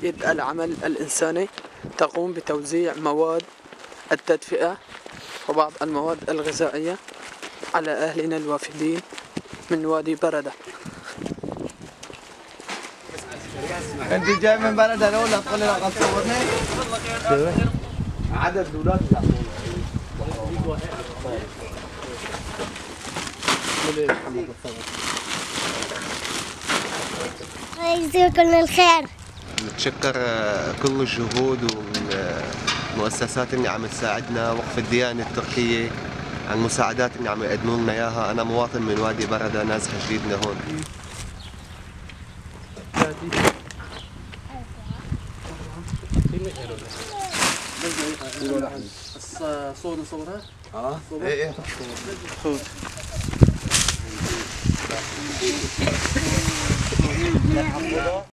هيئة العمل الإنساني تقوم بتوزيع مواد التدفئة وبعض المواد الغذائية على أهلنا الوافدين من وادي بردة. انت جاي من بلد الاولى تقول لي قد صورني؟ عدد الاولاد الله يجزيكم الخير. نتشكر كل الجهود والمؤسسات اللي عم تساعدنا، وقف الديانة التركية على المساعدات اللي عم يقدموا لنا اياها. انا مواطن من وادي بردة، نازح جديد لهون. صور نصورها؟ ايه صور